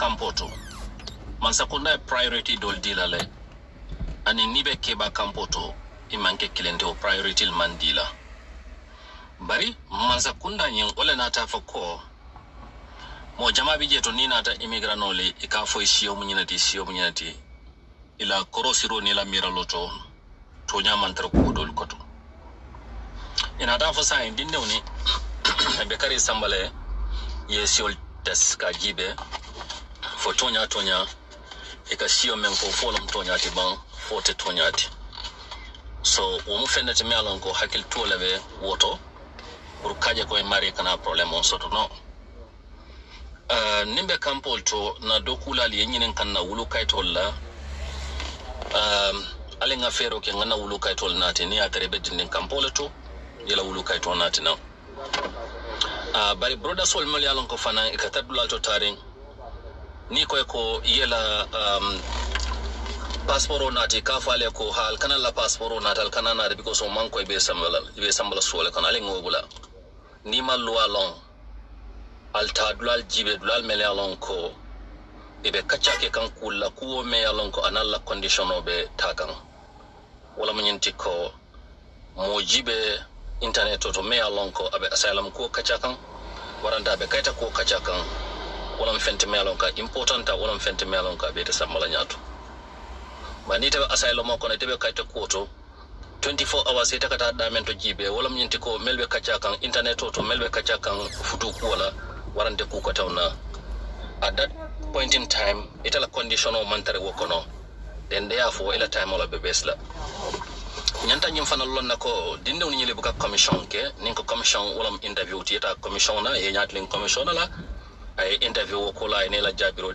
kampoto mansakunda priority dol dilale ani nibe keba kampoto imanke kilende o priority mandila bari mansakunda nyin ole nata fako mo jama bije to ni nata immigranole ikafo isiyo munyinati ila korosiro ni la miraloto to nyamantar ko dol koto ina da fasa indinde woni be kari sambale yesiol tes ka jibe fo tonya e ka siyo men ko folom tonya ti ban fote tonya ti so o mu fendete me alon ko hakil to lebe woto pour kaje ko e mari kana problème on soto no nimbe kampol to na dokula li nyinen kan na wulu kaytol la ale nga fero ke ngana wulu kaytol nati ni atere bedin kampol to yela wulu kaytol nati na bari broda sol mali alon ko fana e katadula to taring ni ko yela passport nati ka fale ko hal kana la passport natal kana na because o man ko be sambala sole kana ale ngobula ni mallu alon alta dulal jibe dulal mele alon ko ibe kachake kan kula kuo me alon ko analla condition obe takan wala munyinti ko mo jibe internet to me alon ko abe asylum ko kachakan waranda be kaita ko kachakan wala mfente me alon ka important wala mfente me alon ka be ta samala nyato banita asylum ko ne tebe kaita ko to 24 hours ita kata damen to jibe wala munyinti ko melbe kachakan internet to melbe kachakan futu ko wala warante ku ko tawna at that point in time itala condition o mantare wokono then therefore ila time ola be besla nyanta nyim fanal lon nako dinde woni nyele buka commission ke ninko commission wala interview ti eta commission na e nyatlin commission la ay interview ko la ne la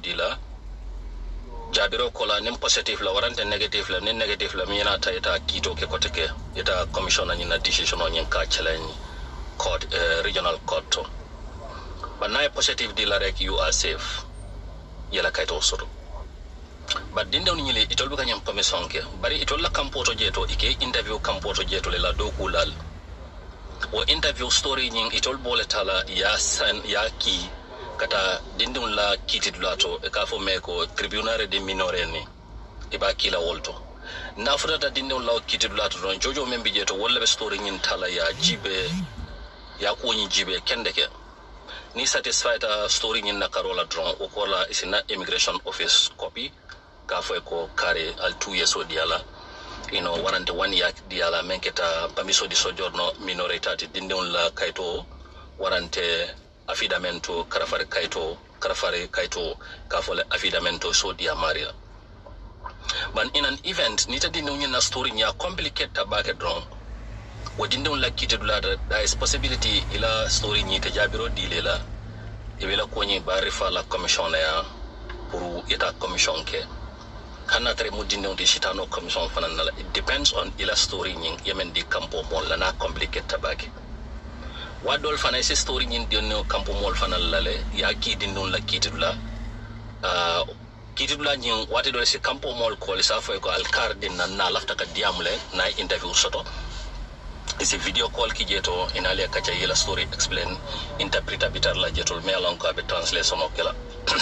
jabiro ko la nim positive la warante negative la nim negative la mi na ta eta kito ke koteke eta commission na nyina decision on nyin ka challenge court regional court to but na positive deal like you are safe yela kayto soto but dinde woni nyele itol buka nyam commission ke bari itol la kampoto jeto ike interview kampoto jeto le la dokulal o interview story nyin itol bole tala ya san ya ki kata dindun la kitid lato e ka fo me ko tribunal de minore ni e ba kila wolto na furata dindun la kitid lato don jojo membi jeto wolle be story nyin tala ya jibe ya ko nyi jibe kende ke ni satisfied story nyin na karola dron o ko la isina immigration office copy ka fo ko kare al 2 years o diala warante 1 year diala menketa permiso di soggiorno minoritati dindun la kayto warante affidamento karafare kaito kafole affidamento so dia maria but in an event nita dinu na story nya complicated tabake drone wadinde on lakite dulada there is possibility ila story ni te jabiro dilela ibela konyi barifa la commission ya pour eta commission ke kana tre mudinde on de shitano commission fanana it depends on ila story ni yemen di campo mon la na complicated tabake wadol fana ese story nyin dionno campo mol fana lale ya kidi non la kitidula kitidula nyin wati do ese campo mol ko le safo ko alcardin na lafta ka diamule na interview soto ese video call ki jeto inale kacha yela story explain interpreter bitar la jetol me alon ko be translation okela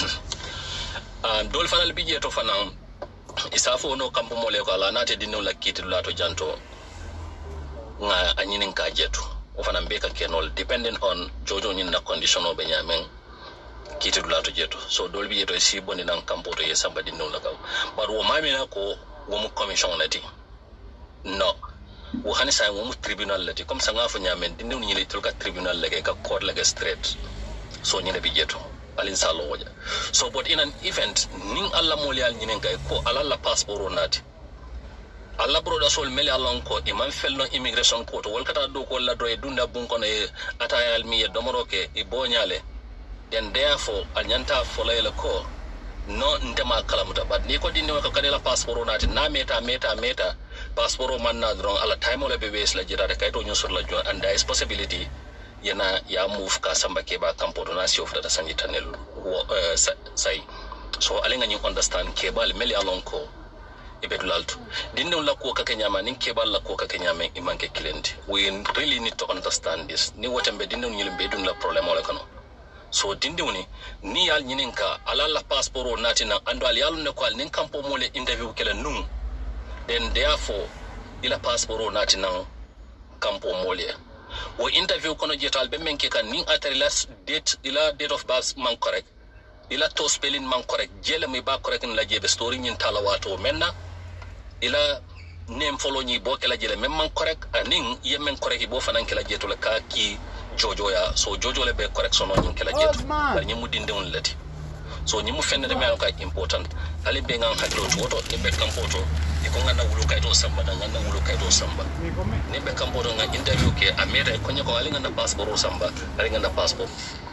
dol fana bi jeto fana isafo no campo mol ko ala nate dinno la kitidula to janto nga anyinin ka jeto ofana mbeka kenol depending on jojo nyin na condition o benyamen kiti dulato jeto so dolbi jeto si boni nan kampoto ye somebody no la kaw but wo mami na ko wo mu commission lati no wo hanisa wo mu tribunal lati comme ça nga fo nyamen dinu nyi le tulka tribunal lege ka court lege straight so nyine bi jeto alin salo woja so but in an event ning alla molial nyinen kay ko alalla passport o nati alla broda sol mele alon ko imam felno immigration court wol kata do ko la do e dunda bun ko ne atayal mi e domoro ke e bonyale then therefore anyanta folayla ko no ndema kalamuta but ni ko dinne ko kadela passport nati na meta passport man na dron ala time ole be wes la jirade kay to nyusur la jo and there is possibility yana ya move ka samba ke ba campo donation of data sangitanel sai so alenga ni understand ke bal mele alon ko ibedulalto dindon la ko kake nyama nin kebal la ko kake nyama imanke client we really need to understand this ni wotembe dindon nyil be dun la problem wala kano so dindiwni ni yal nyininka ala la passport o natina ando al yalu ne ko al nin kampo mole interview kala num then therefore ila passport o natina kampo mole wo interview kono jetal be menke kan nin atari la date of birth man correct ila to spelling man correct jele mi ba correct la jebe story nyin talawato menna ila name follow ni bo kala jele même man correct aning yemen correct bo fanan kala jeto la ka ki jojo ya so jojo le be correction on kala jeto bar nyimu dinde on lati so nyimu fenne de me ka important ali be ngan haklo to ni be kampoto e ko ngana wulu kayto samba da ngana wulu kayto samba ni be kampoto nga interview ke amere ko nyako ali ngana passport samba ali ngana passport